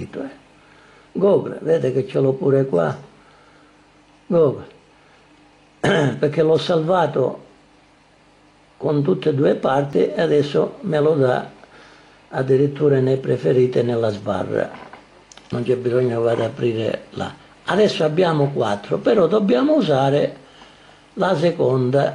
Google, vede che ce l'ho pure qua, Google, perché l'ho salvato con tutte e due parti e adesso me lo dà addirittura nei preferiti nella sbarra, non c'è bisogno che vada ad aprire là. Adesso abbiamo 4, però dobbiamo usare la seconda,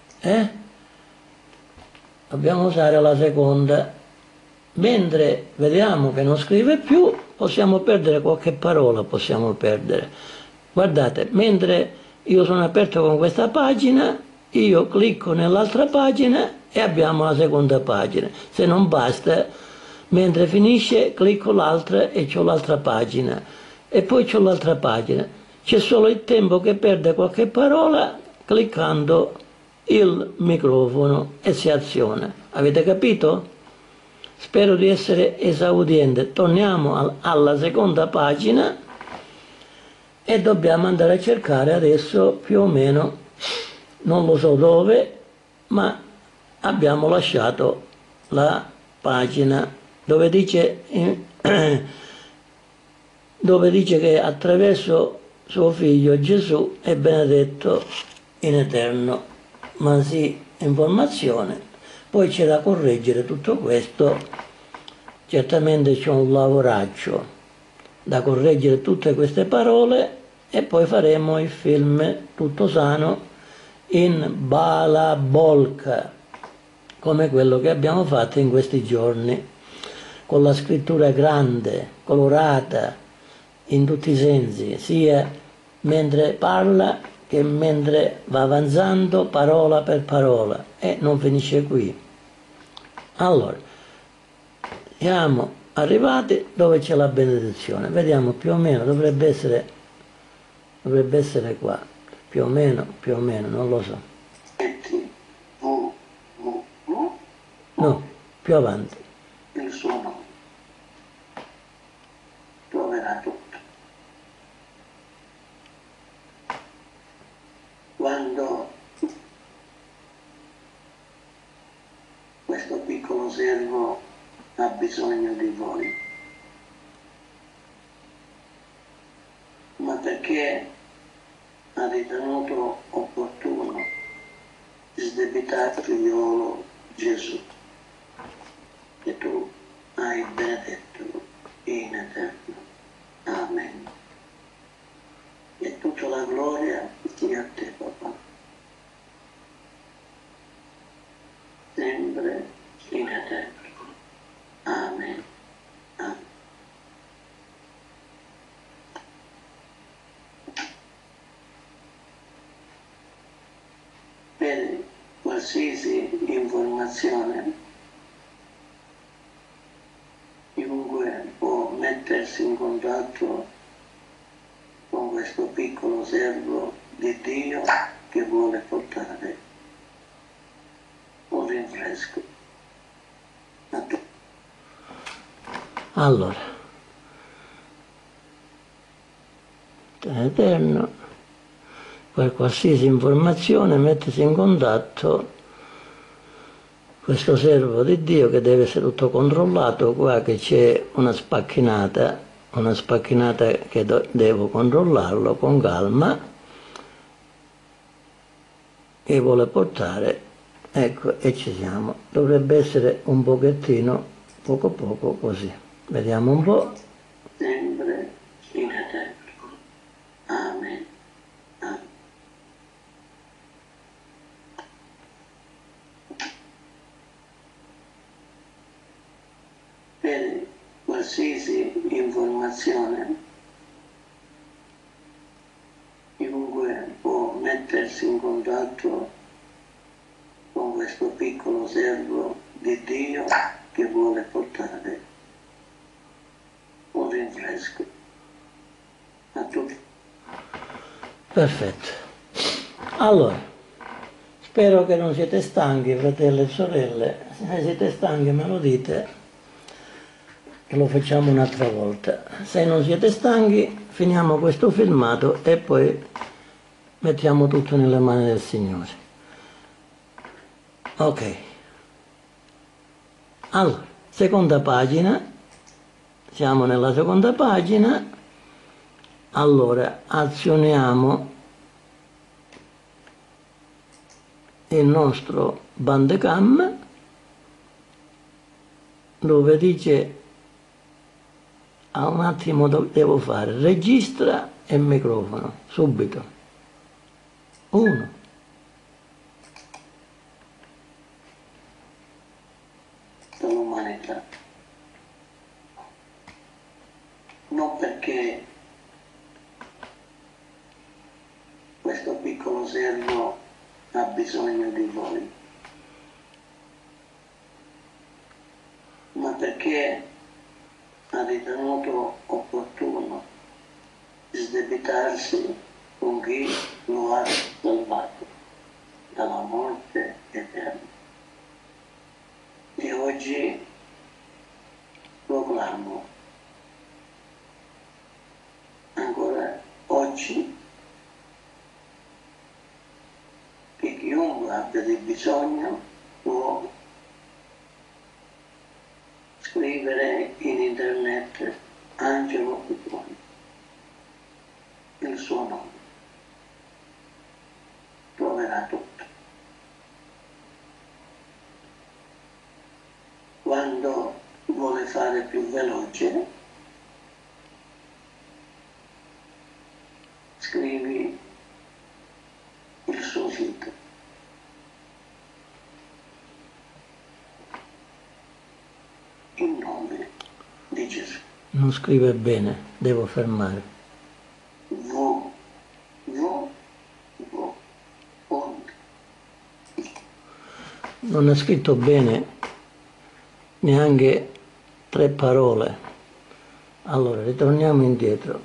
dobbiamo usare la seconda. Mentre vediamo che non scrive più, possiamo perdere qualche parola, possiamo perdere. Guardate, mentre io sono aperto con questa pagina, io clicco nell'altra pagina e abbiamo la seconda pagina. Se non basta, mentre finisce, clicco l'altra e c'ho l'altra pagina. E poi c'ho l'altra pagina. C'è solo il tempo che perde qualche parola cliccando il microfono e si aziona. Avete capito? Spero di essere esaudiente. Torniamo alla seconda pagina e dobbiamo andare a cercare adesso più o meno, non lo so dove, ma abbiamo lasciato la pagina dove dice che attraverso suo figlio Gesù è benedetto in eterno. Ma sì, informazione. Poi c'è da correggere tutto questo, certamente c'è un lavoraccio da correggere tutte queste parole e poi faremo il film tutto sano in balabolka, come quello che abbiamo fatto in questi giorni, con la scrittura grande, colorata, in tutti i sensi, sia mentre parla che mentre va avanzando parola per parola, e non finisce qui. Allora, siamo arrivati dove c'è la benedizione, vediamo più o meno, dovrebbe essere qua, più o meno, non lo so. No, più avanti. Il suo nome troverà tutto. Quando questo piccolo servo ha bisogno di voi, ma perché ha ritenuto opportuno sdebitare il figliolo Gesù, che tu hai benedetto in eterno. Amen. E tutta la gloria sia a te, papà, sempre in eterno. Amen. Amen. Per qualsiasi informazione, chiunque può mettersi in contatto con questo piccolo servo di Dio che vuole portare un rinfresco a tutti. Allora, eterno, per qualsiasi informazione mettersi in contatto questo servo di Dio, che deve essere tutto controllato. Qua che c'è una spacchinata che devo controllarlo con calma, che vuole portare, ecco, e ci siamo. Dovrebbe essere un pochettino, poco così. Vediamo un po'. Sempre in eterno. Amen. Amen. Per qualsiasi informazione, chiunque può mettersi in contatto con questo piccolo servo di Dio che vuole portare un rinfresco a tutti. Perfetto. Allora, spero che non siete stanchi, fratelli e sorelle. Se siete stanchi me lo dite, che lo facciamo un'altra volta. Se non siete stanchi, finiamo questo filmato e poi mettiamo tutto nelle mani del Signore. Ok. Allora, seconda pagina, siamo nella seconda pagina. Allora azioniamo il nostro Bandicam, dove dice a un attimo devo fare registra e microfono subito. 1, dall'umanità. Non perché questo piccolo servo ha bisogno di voi, ma perché ha ritenuto opportuno sdebitarsi con chi lo ha salvato dalla morte eterna. E oggi proclamo, ancora oggi, che chiunque abbia di bisogno può scrivere in internet Angelo Petroni, il suo nome, troverà tutto. Quando vuole fare più veloce, scrivi il suo sito. Il nome di Gesù. non scrive bene, devo fermare. Non è scritto bene neanche 3 parole. Allora ritorniamo indietro.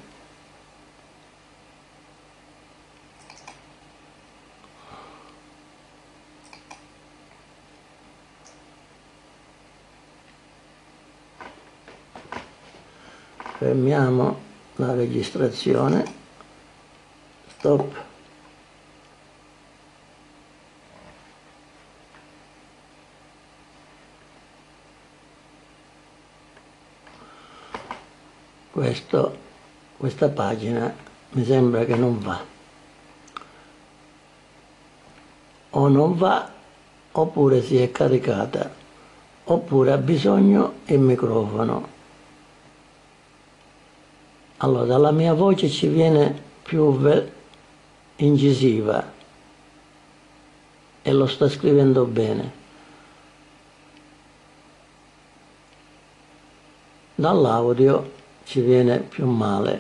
Fermiamo la registrazione, stop. Questa pagina mi sembra che non va, o non va oppure si è caricata, oppure ha bisogno il microfono. Allora dalla mia voce ci viene più incisiva e lo sta scrivendo bene. Dall'audio ci viene più male.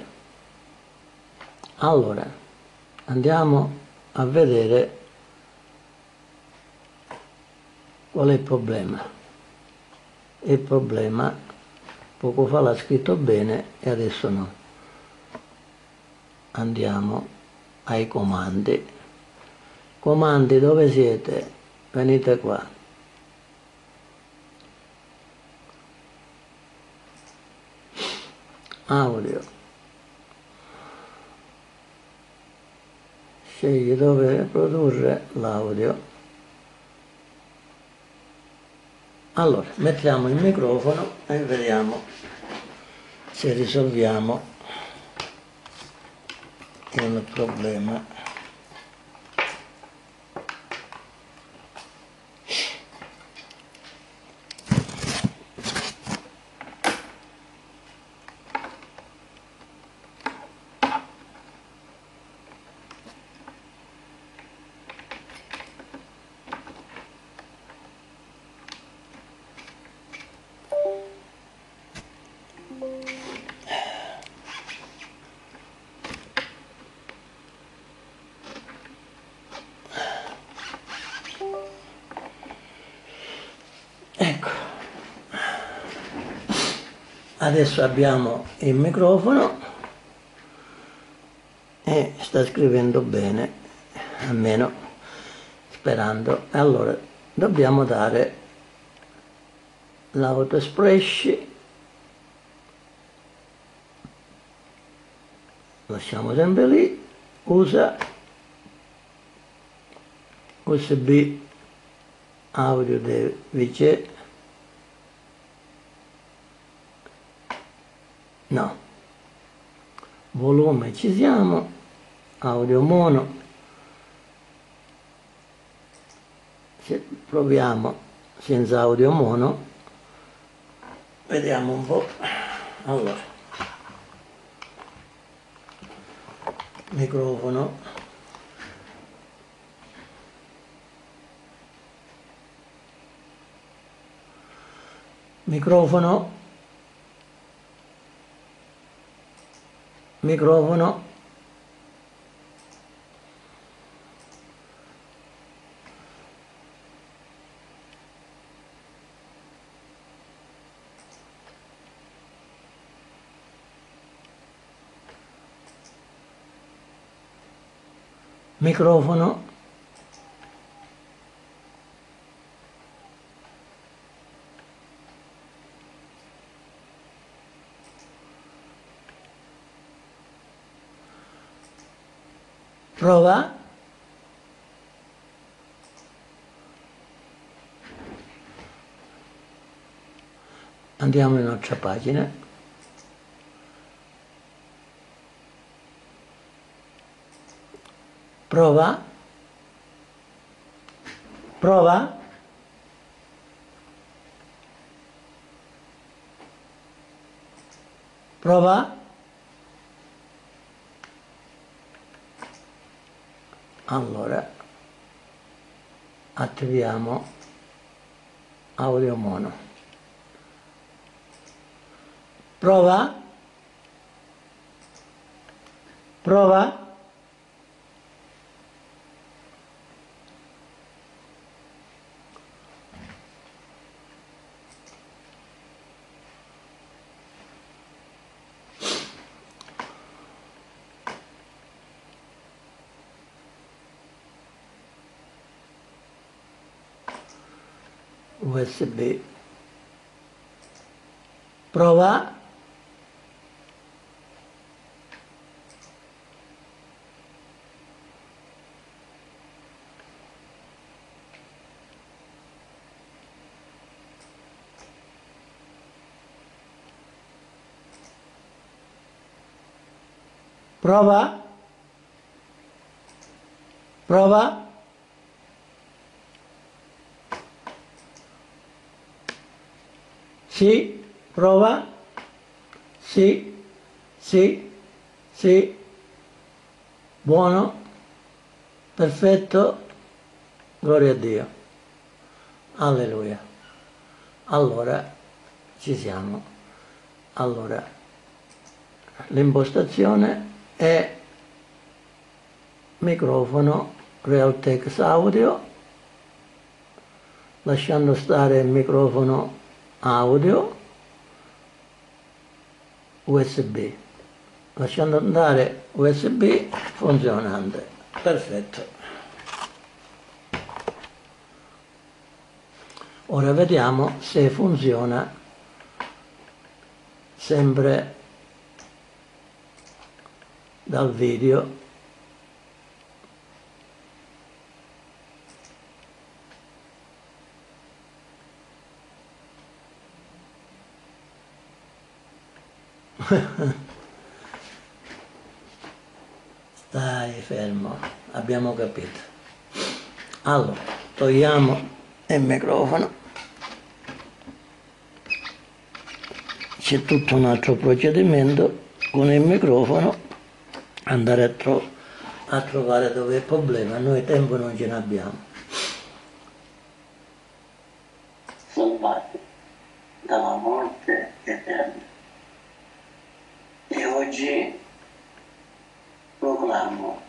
Allora andiamo a vedere qual è il problema. Il problema poco fa l'ha scritto bene e adesso no. Andiamo ai comandi. Comandi, dove siete? Venite qua. Audio. Scegli dove produrre l'audio. Allora, mettiamo il microfono e vediamo se risolviamo il problema. Ecco, adesso abbiamo il microfono e sta scrivendo bene, almeno sperando. Allora, dobbiamo dare l'autoexpress, lasciamo sempre lì, usa USB audio de VC No. Volume ci siamo, audio mono. Proviamo senza audio mono, vediamo un po'. Allora, microfono, microfono, microfono, microfono, prova, andiamo in un'altra pagina, prova, prova, prova, allora attiviamo audio mono, prova, prova, USB, prova, prova, prova, sì, prova, sì, sì, sì, buono, perfetto, gloria a Dio, alleluia. Allora, ci siamo. Allora, l'impostazione è microfono Realtek Audio, lasciando stare il microfono audio USB, lasciando andare USB funzionante, perfetto. Ora vediamo se funziona sempre dal video. Stai fermo, abbiamo capito. Allora, togliamo il microfono. C'è tutto un altro procedimento con il microfono, andare a trovare dove è il problema, noi tempo non ce ne abbiamo. Salvati dalla morte eterna. E oggi proclamo,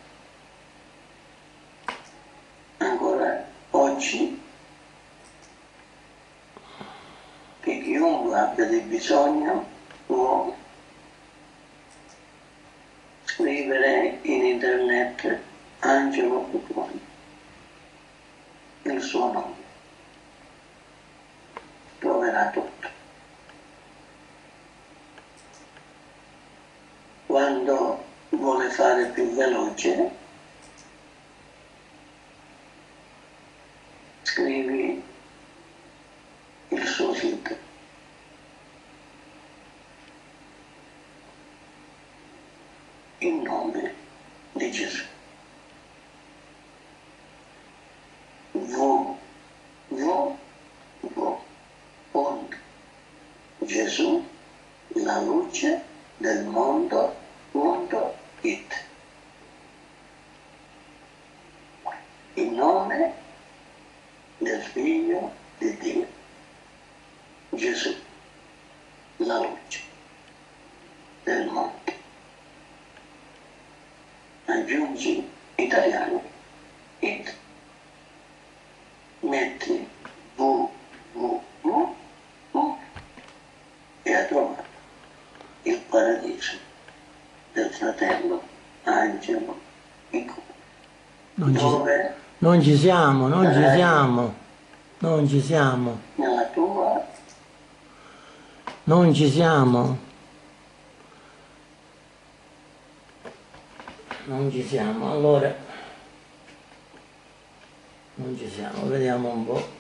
ancora oggi, che chiunque abbia del bisogno può scrivere in internet Angelo Cutroni, il suo nome, troverà tutto. Quando vuole fare più veloce, scrivi il suo sito in nome di Gesù. Gesù, la luce del mondo.it. In nome del Figlio di Dio, Gesù, la luce del mondo. Aggiungi italiano, it, metti www e ha trovato il paradiso del fratello Angelo Piccolo. Non ci siamo. Nella tua Non ci siamo. Allora, non ci siamo, vediamo un po'.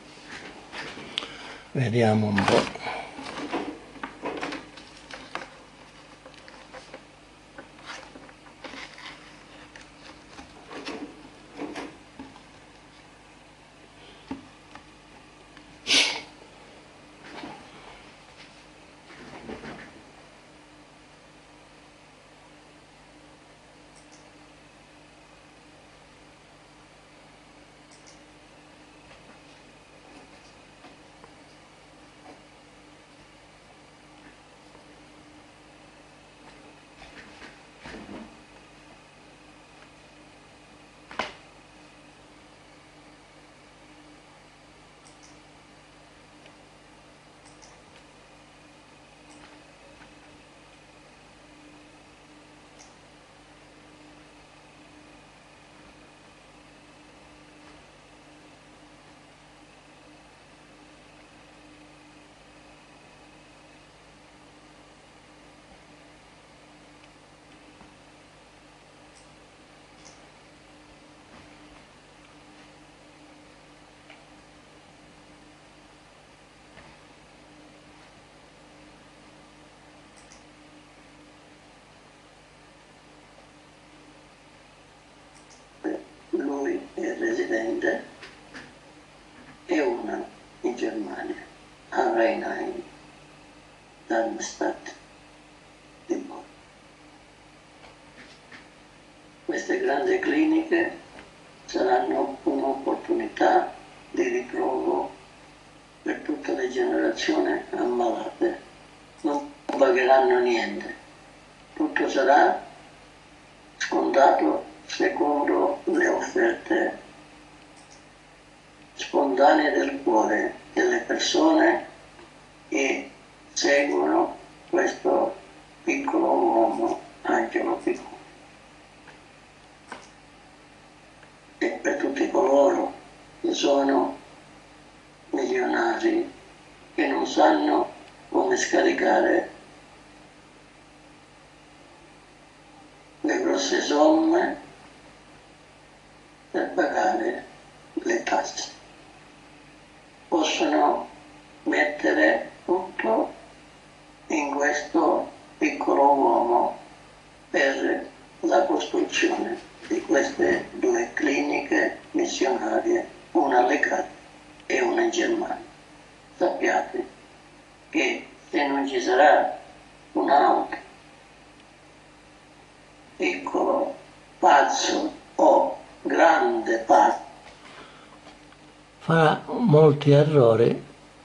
lui è residente e una in Germania, a Rheinheim, Darmstadt di Bonn. Queste grandi cliniche saranno un'opportunità di ritrovo per tutte le generazioni ammalate. Non pagheranno niente, tutto sarà scontato secondo le offerte spontanee del cuore delle persone che seguono questo piccolo uomo, Angelo Piccolo. E per tutti coloro che sono milionari, che non sanno come scaricare le grosse somme per pagare le tasse. Possono mettere tutto in questo piccolo uomo per la costruzione di queste due cliniche missionarie, una a Lecate e una in Germania. Sappiate che se non ci sarà un'auto, piccolo, pazzo o grande pazzo, Farà molti errori.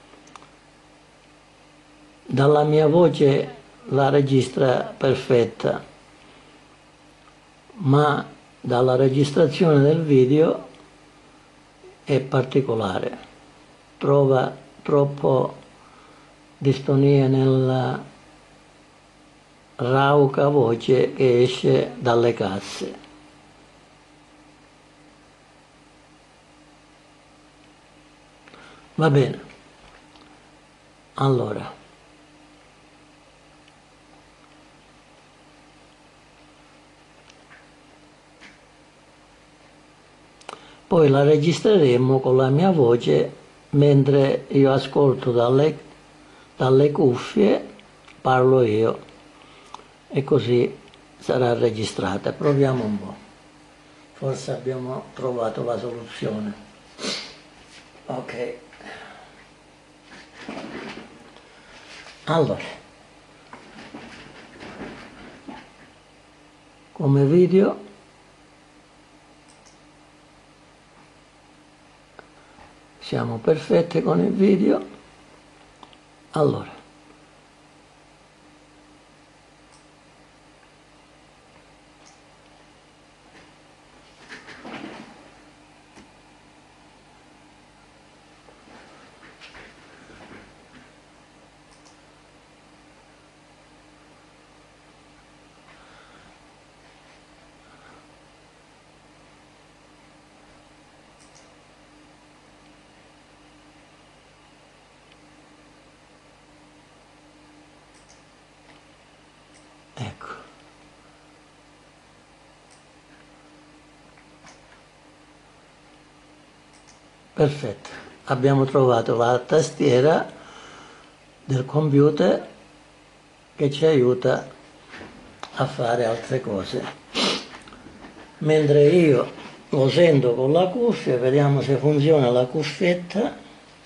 Dalla mia voce la registra perfetta, ma dalla registrazione del video è particolare. Trova troppo distonia nella rauca voce che esce dalle casse. Va bene, allora, poi la registreremo con la mia voce mentre io ascolto dalle cuffie, parlo io, e così sarà registrata. Proviamo un po', forse abbiamo trovato la soluzione. Ok, allora, come video siamo perfetti con il video. Allora, ecco. Perfetto, abbiamo trovato la tastiera del computer che ci aiuta a fare altre cose. Mentre io lo sento con la cuffia, vediamo se funziona la cuffietta.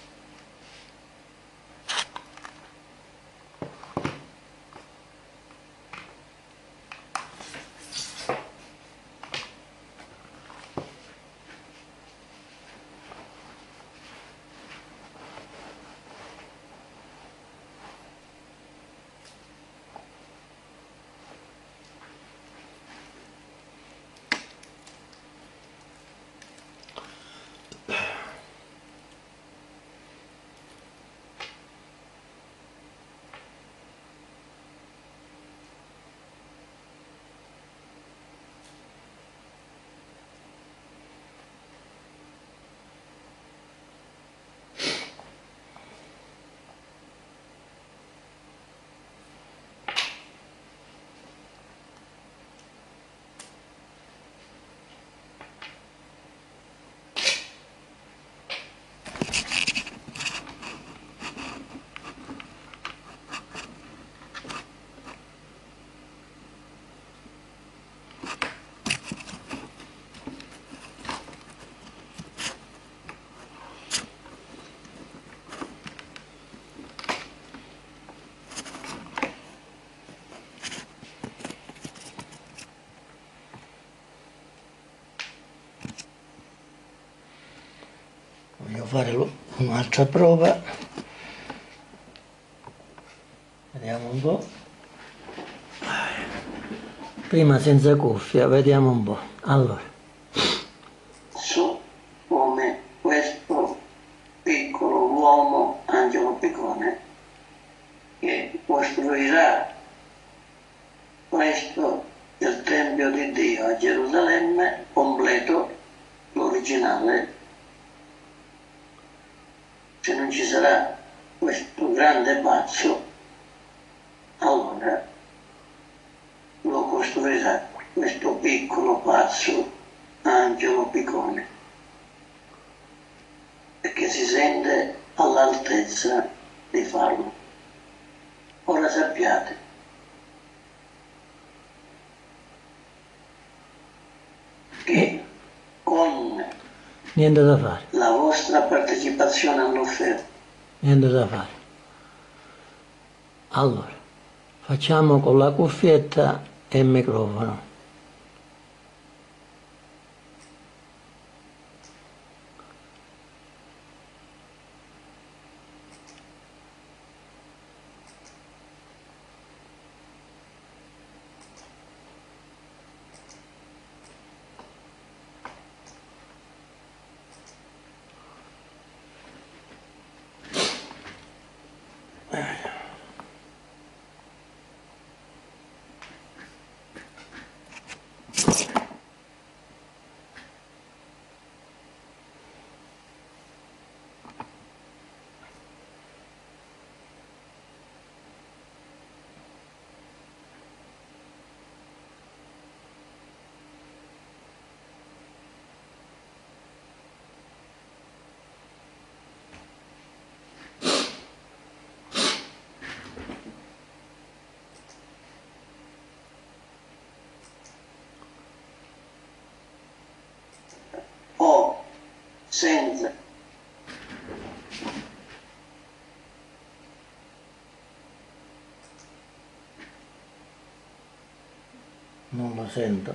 Voglio fare un'altra prova, vediamo un po'. Prima senza cuffia, vediamo un po'. Allora, So come questo piccolo uomo, Angelo Piccone, che costruirà questo il Tempio di Dio a Gerusalemme, completo, l'originale. Se non ci sarà questo grande pazzo, allora lo costruirà questo piccolo pazzo Angelo Piccone, perché si sente all'altezza di farlo. Ora sappiate che con niente da fare, la vostra partecipazione all'offerta, niente da fare. Allora, facciamo con la cuffietta e il microfono. senza non lo sento.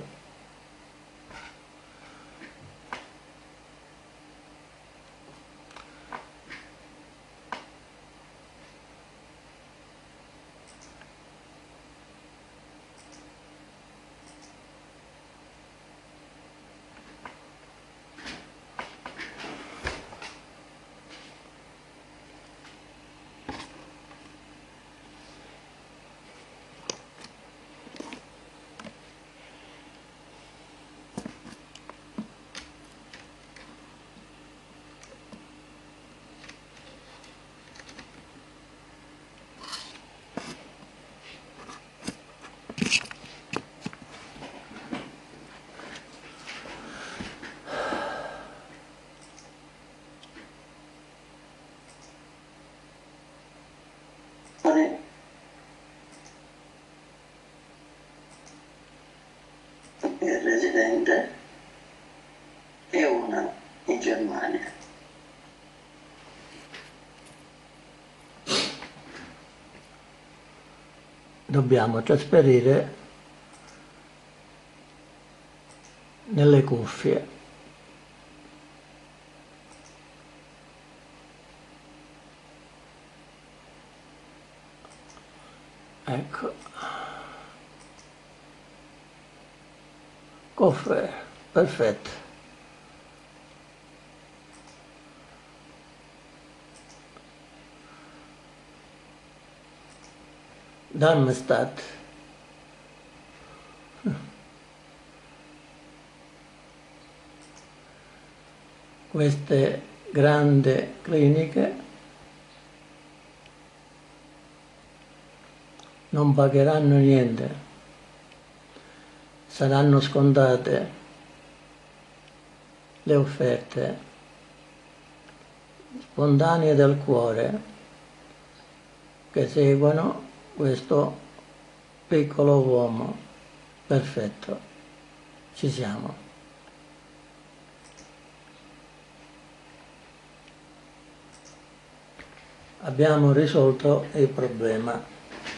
il residente e una in Germania. Dobbiamo trasferire nelle cuffie. Ecco. Cuffie, perfetto. Darmstadt. Queste grandi cliniche non pagheranno niente, saranno scontate le offerte spontanee del cuore che seguono questo piccolo uomo. Perfetto, ci siamo. Abbiamo risolto il problema.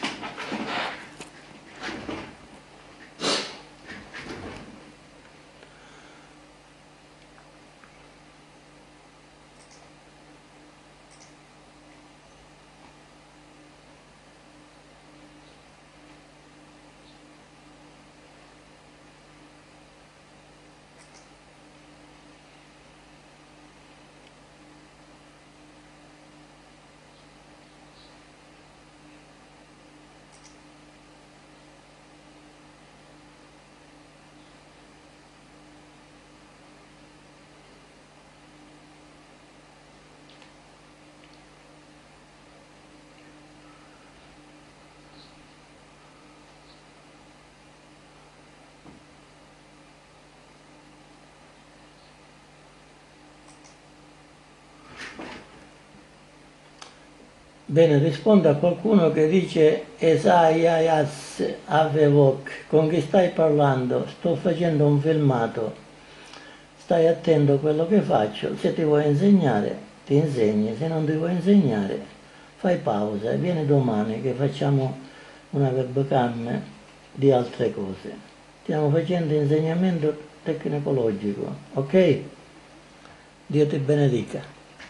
Bene, rispondo a qualcuno che dice Esaias Avevok, con chi stai parlando? Sto facendo un filmato, stai attento a quello che faccio, se ti vuoi insegnare ti insegni, se non ti vuoi insegnare fai pausa e vieni domani che facciamo una webcam di altre cose. Stiamo facendo insegnamento tecnologico, ok? Dio ti benedica.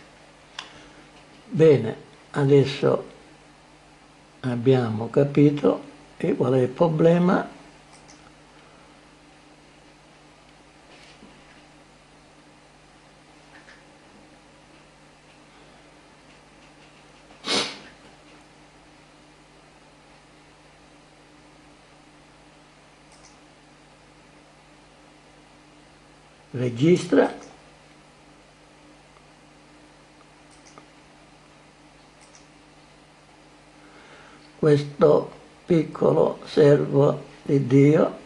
Bene. Adesso abbiamo capito qual è il problema. Registra. Questo piccolo servo di Dio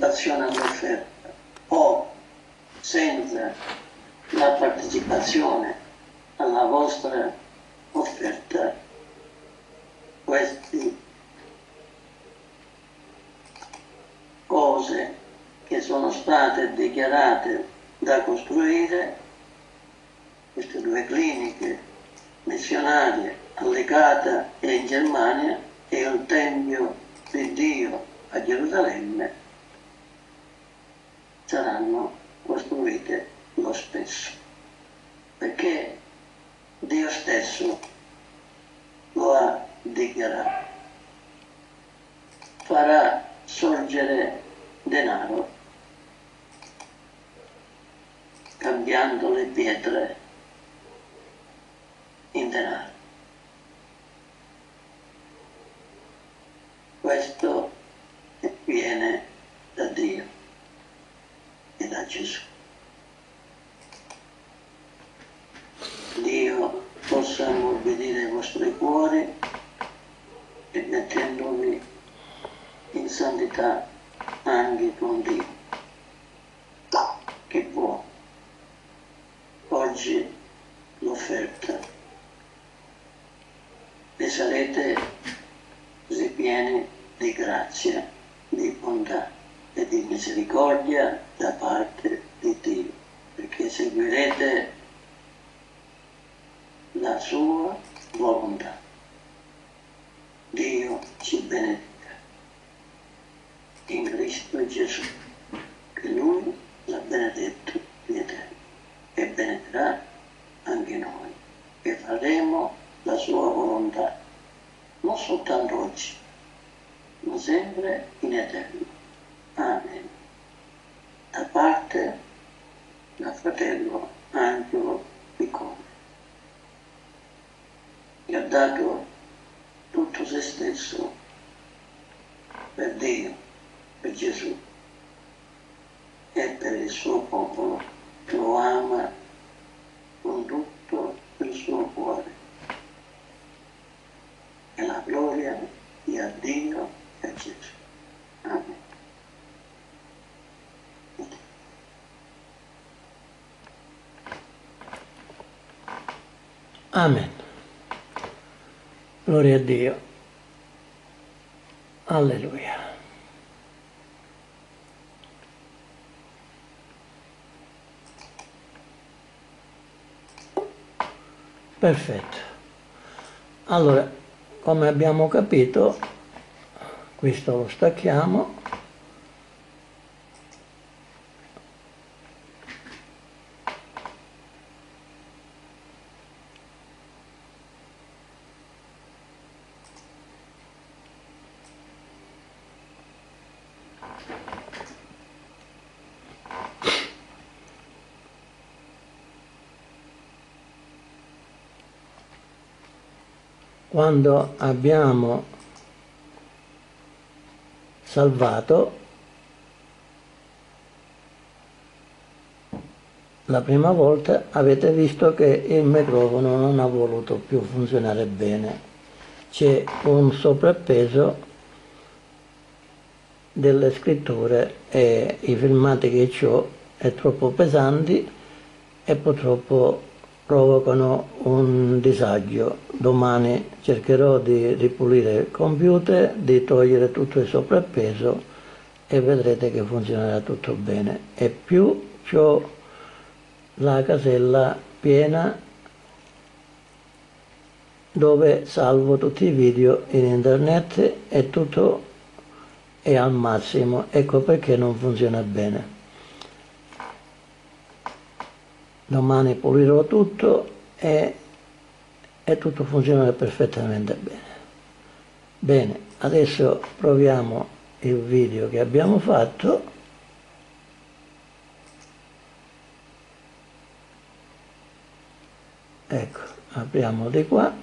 partecipazione all'offerta o senza la partecipazione alla vostra offerta, queste cose che sono state dichiarate da costruire, queste due cliniche missionarie a Lecata e in Germania e il Tempio di Dio a Gerusalemme, saranno costruite lo stesso, perché Dio stesso lo ha dichiarato. Farà sorgere denaro cambiando le pietre in denaro. Questo viene da Dio e da Gesù. Dio possa ammorbidire i vostri cuori e mettendovi in santità anche con Dio, che può oggi l'offerta e sarete così pieni di grazia, di bontà e di misericordia da parte di Dio, perché seguirete la sua volontà. Dio ci benedica in Cristo Gesù, che Lui l'ha benedetto in eterno e benedirà anche noi, che faremo la sua volontà, non soltanto oggi, ma sempre in eterno. Amen. Da parte da fratello Angelo Piccone, che ha dato tutto se stesso per Dio, per Gesù e per il suo popolo, che lo ama con tutto il suo cuore. E la gloria sia a Dio e a Gesù. Amen. Amen. Gloria a Dio. Alleluia. Perfetto. Allora, come abbiamo capito, questo lo stacchiamo. Quando abbiamo salvato, la prima volta avete visto che il microfono non ha voluto più funzionare bene. C'è un sovrappeso delle scritture e i filmati che ho è troppo pesanti e purtroppo provocano un disagio. Domani cercherò di ripulire il computer, di togliere tutto il sovrappeso e vedrete che funzionerà tutto bene. E più ho la casella piena dove salvo tutti i video in internet e tutto è al massimo. Ecco perché non funziona bene. Domani pulirò tutto e tutto funzionerà perfettamente bene. Bene, adesso proviamo il video che abbiamo fatto. Ecco, apriamo di qua.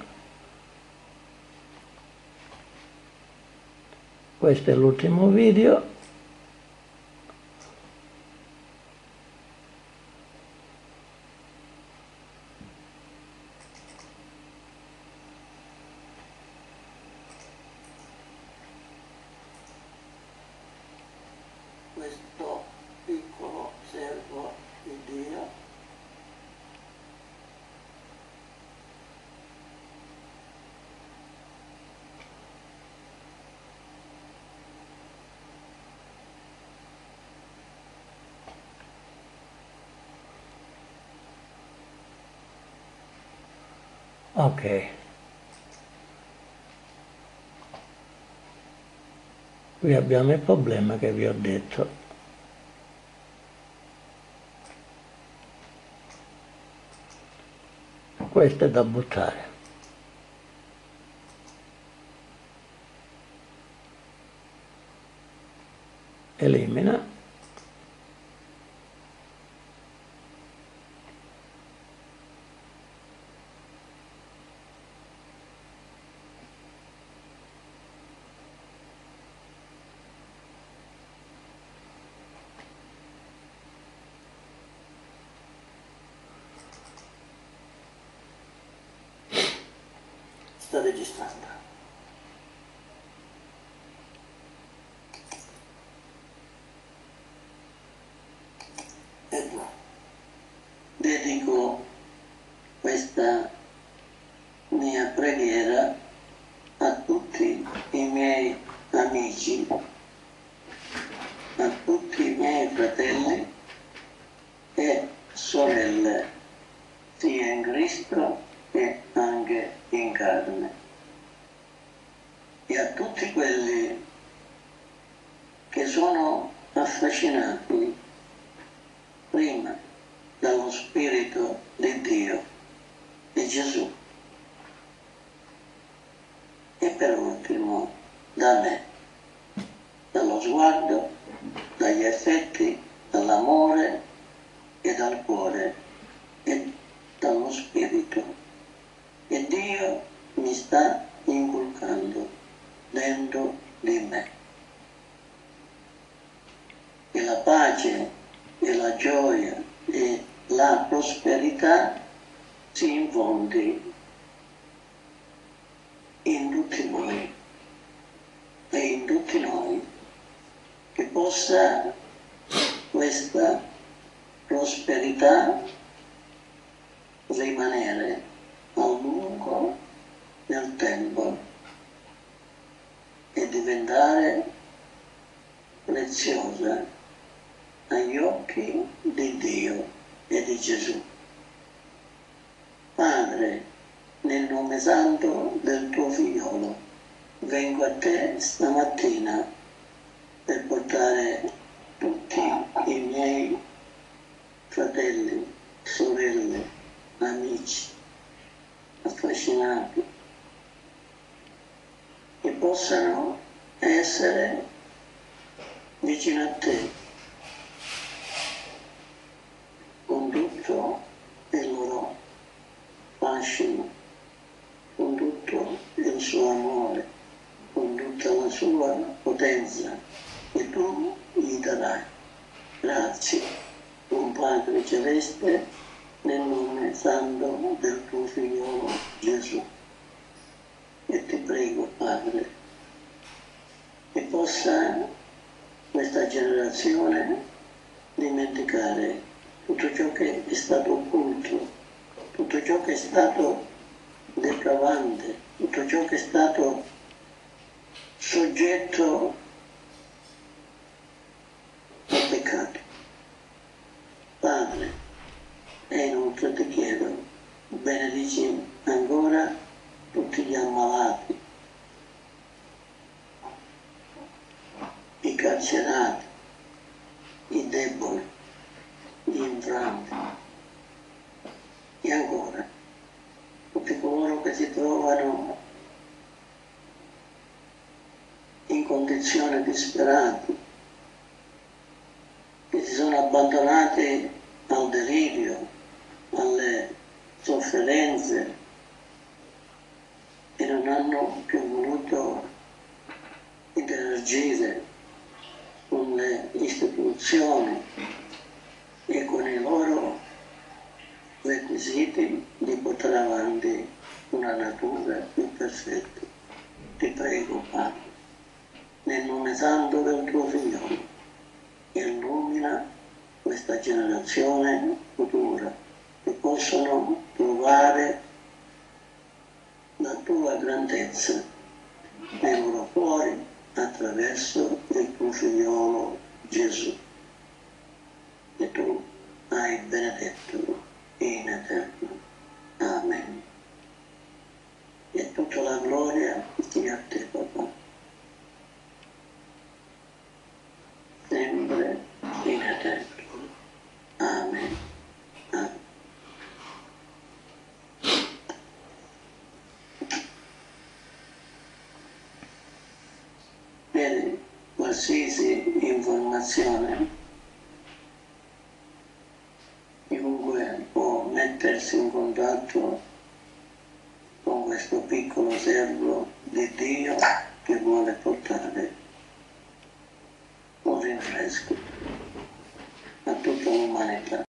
Questo è l'ultimo video. questo piccolo servo di Dio. Ok, qui abbiamo il problema che vi ho detto. Questo è da buttare. Elimina. Sta registrando. Ecco, dedico questa mia preghiera a tutti i miei amici, a tutti i miei fratelli e sorelle, sia in Cristo che anche in carne, e a tutti quelli che sono affascinati prima dallo Spirito di Dio, di Gesù, e per ultimo da me, dallo sguardo, dagli effetti, dall'amore e dal cuore e dallo Spirito che Dio mi sta inculcando dentro di me. E la pace e la gioia e la prosperità si infondi in tutti noi e in tutti noi, che possa questa prosperità rimanere a lungo nel tempo e diventare preziosa agli occhi di Dio e di Gesù. Padre, nel nome santo del tuo figliolo, vengo a te stamattina per portare tutti i miei fratelli, sorelle, amici, affascinati, che possano essere vicino a te con tutto il loro fascino, con tutto il suo amore, con tutta la sua potenza che tu gli darai. Grazie, buon Padre Celeste, nel nome santo del tuo figliolo Gesù. E ti prego, Padre, che possa questa generazione dimenticare tutto ciò che è stato occulto, tutto ciò che è stato depravante, tutto ciò che è stato soggetto al peccato. Padre, e inoltre ti chiedo, benedici ancora tutti gli ammalati, i carcerati, i deboli, gli infranti, e ancora tutti coloro che si trovano in condizioni disperate, che si sono abbandonati al delirio, alle sofferenze, e non hanno più voluto interagire con le istituzioni e con i loro requisiti di portare avanti una natura più perfetta. Ti prego, Padre, nel nome santo del tuo figliolo, illumina questa generazione futura, che possano trovare la tua grandezza nei loro cuori attraverso il tuo figliolo Gesù, che tu hai benedetto in eterno. Amen. E tutta la gloria sia a te, Papà, sempre in eterno. Amen. Amen. Per qualsiasi informazione, chiunque può mettersi in contatto con questo piccolo servo di Dio che vuole portare un rinfresco a tutta l'umanità.